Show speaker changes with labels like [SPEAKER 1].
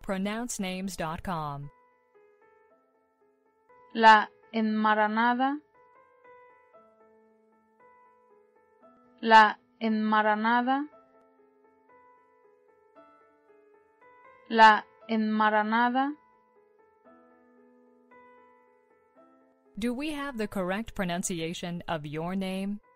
[SPEAKER 1] pronouncenames.com.
[SPEAKER 2] La Enmaranada. La Enmaranada. La Enmaranada.
[SPEAKER 1] Do we have the correct pronunciation of your name?